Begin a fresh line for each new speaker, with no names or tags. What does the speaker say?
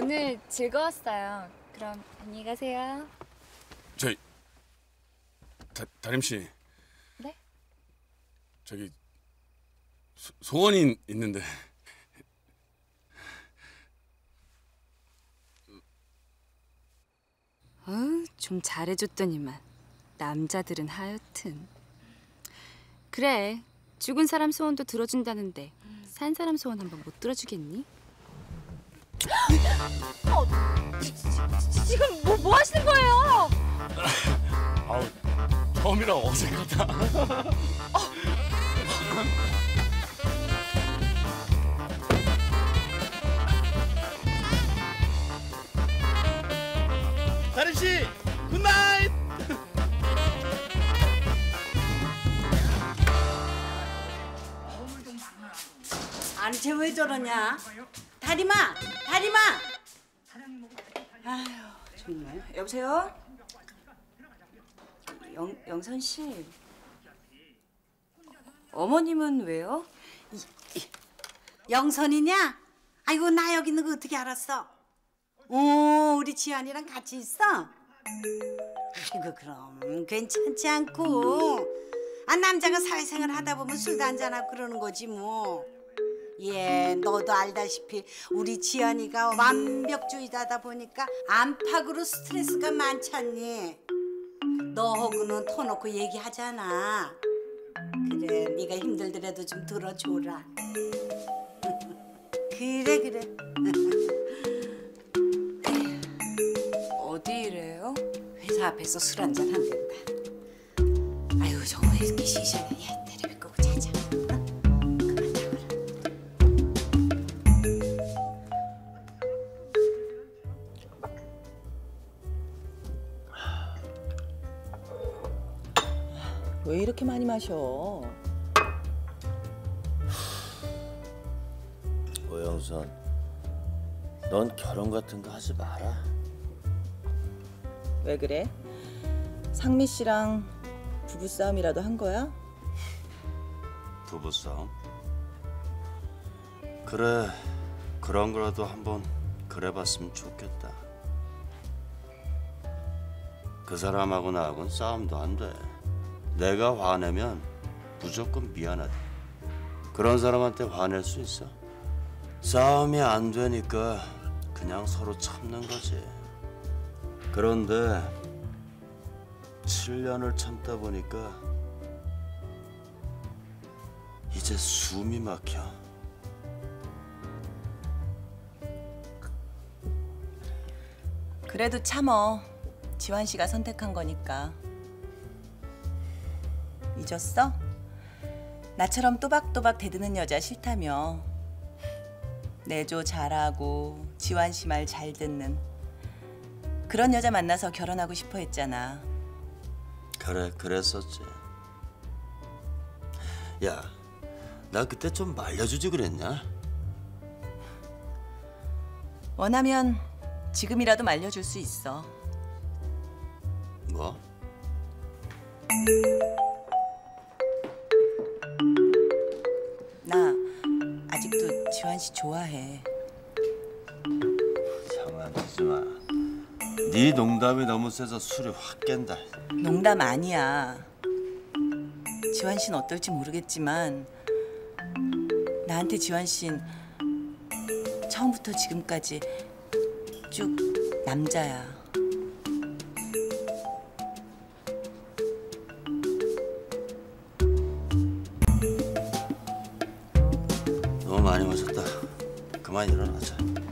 오늘 즐거웠어요. 그럼 안녕히 가세요.
다림 씨.
네?
저기 소원이 있는데.
좀 잘해줬더니만. 남자들은 하여튼. 그래, 죽은 사람 소원도 들어준다는데 산 사람 소원 한번 못 들어주겠니?
지금 뭐 하시는 거예요?
아우, 처음이라 어색하다.
다림 씨, 굿나잇.
아니 쟤 왜 저러냐? 다림아, 다림아. 아휴 정말. 여보세요? 영선 씨. 어머님은 왜요? 영선이냐? 아이고 나 여기 있는 거 어떻게 알았어? 오 우리 지안이랑 같이 있어? 아이고 그럼 괜찮지 않고. 아 남자가 사회생활 하다 보면 술도 한잔하고 그러는 거지 뭐. 예, 너도 알다시피 우리 지연이가 완벽주의자다 보니까 안팎으로 스트레스가 많잖니. 너하고는 터놓고 얘기하잖아. 그래, 네가 힘들더라도 좀 들어줘라. 그래. 어디 이래요? 회사 앞에서 술 한잔 한댄다. 아유, 저거 왜 이렇게 시시하냐. 얘 때려 빗고 자자.
왜 이렇게 많이 마셔?
오영선, 넌 결혼 같은 거 하지 마라.
왜 그래? 상미 씨랑 부부싸움이라도 한 거야?
부부싸움? 그래, 그런 거라도 한번 그래봤으면 좋겠다. 그 사람하고 나하고는 싸움도 안 돼. 내가 화내면 무조건 미안하다. 그런 사람한테 화낼 수 있어? 싸움이 안 되니까 그냥 서로 참는 거지. 그런데 7년을 참다 보니까 이제 숨이 막혀.
그래도 참어. 지환 씨가 선택한 거니까. 잊었어? 나처럼 또박또박 대드는 여자 싫다며. 내조 잘하고 지환 씨 말 잘 듣는 그런 여자 만나서 결혼하고 싶어 했잖아.
그래, 그랬었지. 야, 나 그때 좀 말려주지 그랬냐?
원하면 지금이라도 말려줄 수 있어.
뭐?
나 아직도 지환 씨 좋아해.
장난치지 마. 네 농담이 너무 세서 술이 확 깬다.
농담 아니야. 지환 씨는 어떨지 모르겠지만 나한테 지환 씨는 처음부터 지금까지 쭉 남자야.
너무 많이 마셨다. 그만 일어나자.